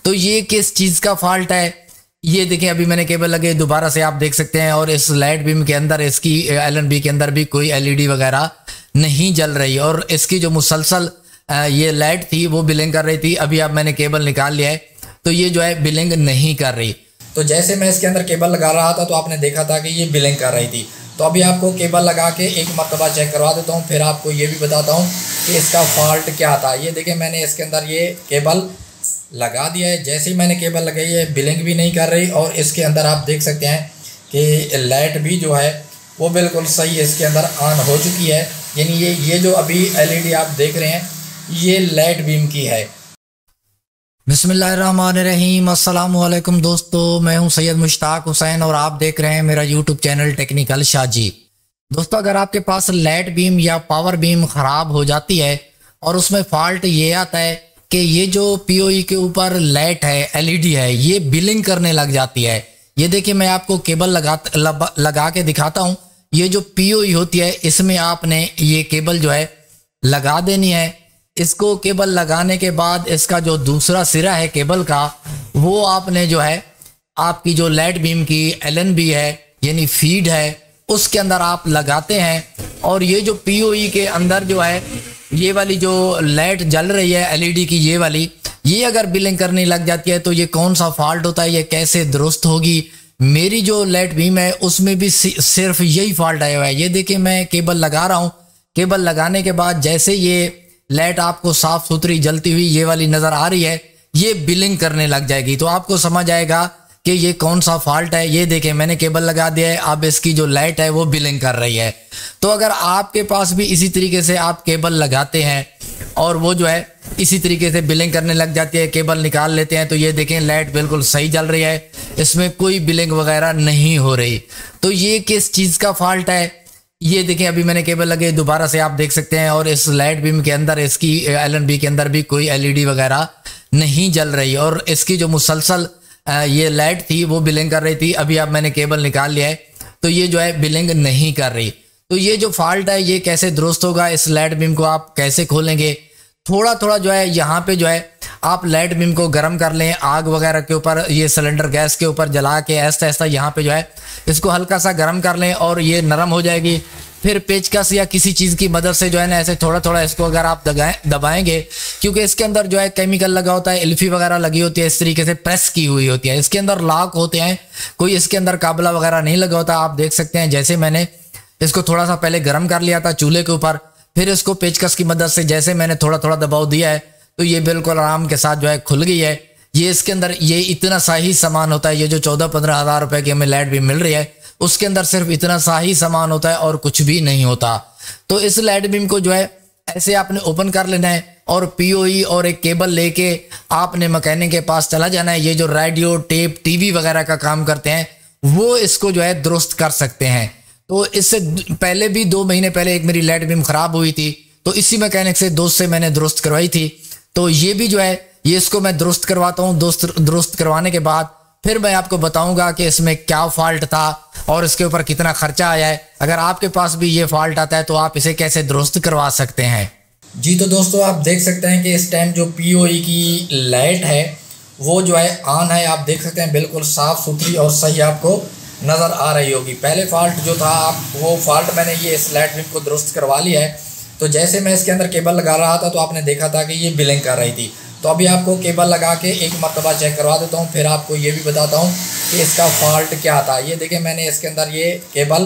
तो ये किस चीज़ का फॉल्ट है, ये देखें अभी मैंने केबल लगे दोबारा से आप देख सकते हैं। और इस लाइट बीम के अंदर इसकी LNB के अंदर भी कोई LED वगैरह नहीं जल रही और इसकी जो मुसलसल ये लाइट थी वो बिलिंग कर रही थी। अभी अब मैंने केबल निकाल लिया है तो ये जो है बिलिंग नहीं कर रही। तो जैसे मैं इसके अंदर केबल लगा रहा था तो आपने देखा था कि ये बिलिंग कर रही थी। तो अभी आपको केबल लगा के एक मरतबा चेक करवा देता हूँ, फिर आपको ये भी बताता हूँ कि इसका फॉल्ट क्या था। ये देखिए मैंने इसके अंदर ये केबल लगा दिया है। जैसे ही मैंने केबल लगाई है बिलिंग भी नहीं कर रही और इसके अंदर आप देख सकते हैं कि लाइट भी जो है वो बिल्कुल सही इसके अंदर ऑन हो चुकी है। यानी ये जो अभी LED आप देख रहे हैं ये लाइट बीम की है। बिस्मिल्लाहिर्रहमानिर्रहीम, अस्सलाम वालेकुम दोस्तों, मैं हूं सैयद मुश्ताक हुसैन और आप देख रहे हैं मेरा यूट्यूब चैनल टेक्निकल शाजी। दोस्तों अगर आपके पास लाइट बीम या पावर बीम ख़राब हो जाती है और उसमें फॉल्ट ये आता है कि ये जो POE के ऊपर लाइट है LED है ये बिलिंग करने लग जाती है। ये देखिए मैं आपको केबल लगा के दिखाता हूँ। ये जो POE होती है इसमें आपने ये केबल जो है लगा देनी है। इसको केबल लगाने के बाद इसका जो दूसरा सिरा है केबल का वो आपने जो है आपकी जो लाइट बीम की LNB है यानी फीड है उसके अंदर आप लगाते हैं। और ये जो POE के अंदर जो है ये वाली जो लाइट जल रही है LED की ये वाली, ये अगर बिलिंग करने लग जाती है तो ये कौन सा फॉल्ट होता है, ये कैसे दुरुस्त होगी। मेरी जो लाइट बीम है उसमें भी सिर्फ यही फॉल्ट आया हुआ है। ये देखिए मैं केबल लगा रहा हूँ, केबल लगाने के बाद जैसे ये लाइट आपको साफ सुथरी जलती हुई ये वाली नज़र आ रही है ये बिलिंग करने लग जाएगी। तो आपको समझ आएगा कि ये कौन सा फॉल्ट है। ये देखें मैंने केबल लगा दिया है, अब इसकी जो लाइट है वो बिलिंग कर रही है। तो अगर आपके पास भी इसी तरीके से आप केबल लगाते हैं और वो जो है इसी तरीके से बिलिंग करने लग जाती है, केबल निकाल लेते हैं तो ये देखें लाइट बिल्कुल सही जल रही है, इसमें कोई बिलिंग वगैरह नहीं हो रही। तो ये किस चीज़ का फॉल्ट है, ये देखें अभी मैंने केबल लगे दोबारा से आप देख सकते हैं। और इस लाइट बीम के अंदर इसकी LNB के अंदर भी कोई LED वगैरह नहीं जल रही और इसकी जो मुसलसल ये लाइट थी वो बिलिंग कर रही थी। अभी अब मैंने केबल निकाल लिया है तो ये जो है बिलिंग नहीं कर रही। तो ये जो फॉल्ट है ये कैसे दुरुस्त होगा, इस लाइट बीम को आप कैसे खोलेंगे। थोड़ा थोड़ा जो है यहाँ पे जो है आप लाइट बीम को गर्म कर लें, आग वगैरह के ऊपर ये सिलेंडर गैस के ऊपर जला के ऐसा ऐसा यहाँ पे जो है इसको हल्का सा गर्म कर लें और ये नरम हो जाएगी। फिर पेचकस या किसी चीज़ की मदद से जो है ना ऐसे थोड़ा थोड़ा इसको अगर आप दबाएंगे, क्योंकि इसके अंदर जो है केमिकल लगा होता है, एल्फी वगैरह लगी होती है, इस तरीके से प्रेस की हुई होती है। इसके अंदर लॉक होते हैं, कोई इसके अंदर काबला वगैरह नहीं लगा होता। आप देख सकते हैं जैसे मैंने इसको थोड़ा सा पहले गर्म कर लिया था चूल्हे के ऊपर, फिर इसको पेचकस की मदद से जैसे मैंने थोड़ा थोड़ा दबाव दिया है तो ये बिल्कुल आराम के साथ जो है खुल गई है। ये इसके अंदर ये इतना सा ही सामान होता है, ये जो 14-15 हज़ार रुपए की हमें लाइट भी मिल रही है उसके अंदर सिर्फ इतना सा ही सामान होता है और कुछ भी नहीं होता। तो इस लाइट बीम को जो है ऐसे आपने ओपन कर लेना है और POE और एक केबल लेके आपने मैकेनिक के पास चला जाना है। ये जो रेडियो टेप TV वगैरह का काम करते हैं वो इसको जो है दुरुस्त कर सकते हैं। तो इससे पहले भी 2 महीने पहले एक मेरी लाइट बीम ख़राब हुई थी तो इसी मैकेनिक से दोस्त से मैंने दुरुस्त करवाई थी। तो ये भी जो है ये इसको मैं दुरुस्त करवाता हूँ। दुरुस्त करवाने के बाद फिर मैं आपको बताऊंगा कि इसमें क्या फॉल्ट था और इसके ऊपर कितना खर्चा आया है। अगर आपके पास भी ये फॉल्ट आता है तो आप इसे कैसे दुरुस्त करवा सकते हैं। जी तो दोस्तों आप देख सकते हैं कि इस टाइम जो POE की लाइट है वो जो है ऑन है। आप देख सकते हैं बिल्कुल साफ़ सुथरी और सही आपको नज़र आ रही होगी। पहले फॉल्ट जो था वो फॉल्ट मैंने ये इस लाइट बीम को दुरुस्त करवा लिया है। तो जैसे मैं इसके अंदर केबल लगा रहा था तो आपने देखा था कि ये बिलिंग कर रही थी। तो अभी आपको केबल लगा के एक मरतबा चेक करवा देता हूँ, फिर आपको ये भी बताता हूँ कि इसका फॉल्ट क्या था। ये देखिए मैंने इसके अंदर ये केबल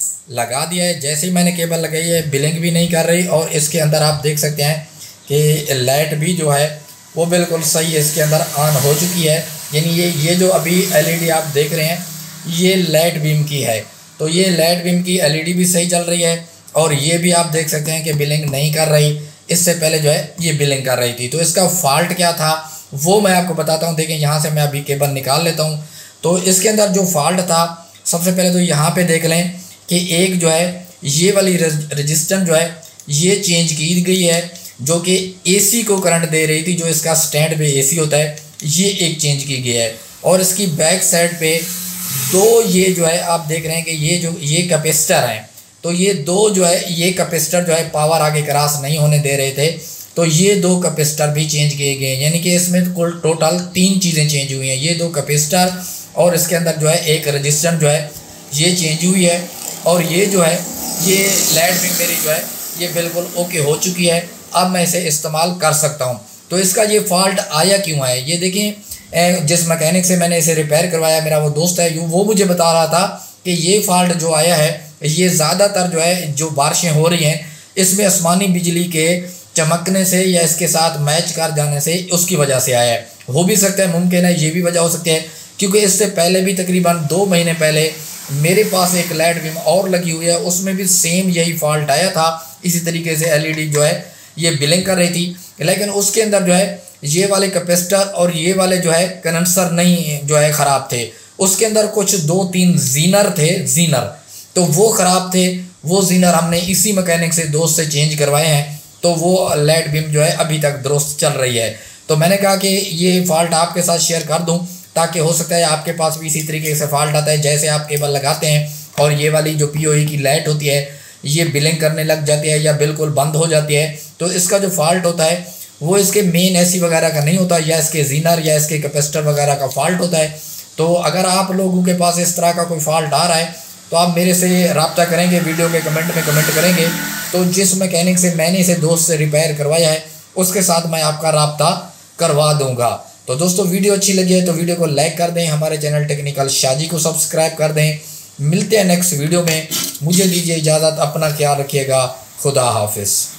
लगा दिया है। जैसे ही मैंने केबल लगाई है बिलिंग भी नहीं कर रही और इसके अंदर आप देख सकते हैं कि लाइट भी जो है वो बिल्कुल सही इसके अंदर ऑन हो चुकी है। यानी ये जो अभी LED आप देख रहे हैं ये लाइट बीम की है। तो ये लाइट बीम की LED भी सही चल रही है और ये भी आप देख सकते हैं कि बिलिंग नहीं कर रही। इससे पहले जो है ये बिलिंग कर रही थी। तो इसका फॉल्ट क्या था वो मैं आपको बताता हूँ। देखिए यहाँ से मैं अभी केबल निकाल लेता हूँ। तो इसके अंदर जो फॉल्ट था सबसे पहले तो यहाँ पे देख लें कि एक जो है ये वाली रजिस्टेंस जो है ये चेंज की गई है, जो कि AC को करंट दे रही थी। जो इसका स्टैंड पे AC होता है ये एक चेंज की गई है। और इसकी बैक साइड पे 2 ये जो है आप देख रहे हैं कि ये कैपेसिटर हैं। तो ये 2 जो है ये कैपेसिटर जो है पावर आगे क्रॉस नहीं होने दे रहे थे, तो ये 2 कैपेसिटर भी चेंज किए गए हैं, यानी कि इसमें तो कुल टोटल 3 चीज़ें चेंज हुई हैं। ये 2 कैपेसिटर और इसके अंदर जो है एक रजिस्टर जो है ये चेंज हुई है। और ये जो है ये लेड भी मेरी जो है ये बिल्कुल ओके हो चुकी है। अब मैं इसे इस्तेमाल कर सकता हूँ। तो इसका ये फॉल्ट आया क्यों है, ये देखें, जिस मैकेनिक से मैंने इसे रिपेयर करवाया, मेरा वो दोस्त है, वो मुझे बता रहा था कि ये फॉल्ट जो आया है ये ज़्यादातर जो है जो बारिशें हो रही हैं इसमें आसमानी बिजली के चमकने से या इसके साथ मैच कर जाने से उसकी वजह से आया है। हो भी सकता है, मुमकिन है ये भी वजह हो सकती है, क्योंकि इससे पहले भी तकरीबन 2 महीने पहले मेरे पास एक लेड बीम और लगी हुई है, उसमें भी सेम यही फॉल्ट आया था। इसी तरीके से एलईडी जो है ये ब्लिंक कर रही थी, लेकिन उसके अंदर जो है ये वाले कैपेसिटर और ये वाले जो है कंडेंसर नहीं जो है ख़राब थे। उसके अंदर कुछ 2-3 जीनर थे, जीनर तो वो ख़राब थे। वो जीनर हमने इसी मैकेनिक से दोस्त से चेंज करवाए हैं, तो वो लेड बीम जो है अभी तक दुरुस्त चल रही है। तो मैंने कहा कि ये फॉल्ट आपके साथ शेयर कर दूं, ताकि हो सकता है आपके पास भी इसी तरीके से फॉल्ट आता है। जैसे आप केबल लगाते हैं और ये वाली जो पीओई की लाइट होती है ये ब्लिंक करने लग जाती है या बिल्कुल बंद हो जाती है, तो इसका जो फॉल्ट होता है वो इसके मेन एसी वगैरह का नहीं होता, या इसके जीनर या इसके कैपेसिटर वगैरह का फॉल्ट होता है। तो अगर आप लोगों के पास इस तरह का कोई फॉल्ट आ रहा है तो आप मेरे से रब्ता करेंगे, वीडियो के कमेंट में कमेंट करेंगे, तो जिस मैकेनिक से मैंने इसे दोस्त से रिपेयर करवाया है उसके साथ मैं आपका रब्ता करवा दूंगा। तो दोस्तों वीडियो अच्छी लगी है तो वीडियो को लाइक कर दें, हमारे चैनल टेक्निकल शाजी को सब्सक्राइब कर दें। मिलते हैं नेक्स्ट वीडियो में, मुझे दीजिए इजाज़त, अपना ख्याल रखिएगा, खुदा हाफिज़।